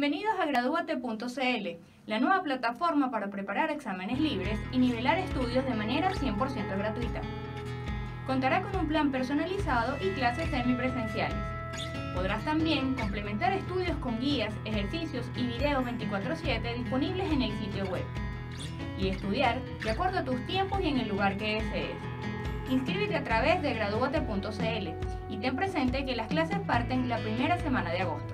Bienvenidos a Gradúate.cl, la nueva plataforma para preparar exámenes libres y nivelar estudios de manera 100% gratuita. Contará con un plan personalizado y clases semipresenciales. Podrás también complementar estudios con guías, ejercicios y videos 24/7 disponibles en el sitio web. Y estudiar de acuerdo a tus tiempos y en el lugar que desees. Inscríbete a través de Gradúate.cl y ten presente que las clases parten la primera semana de agosto.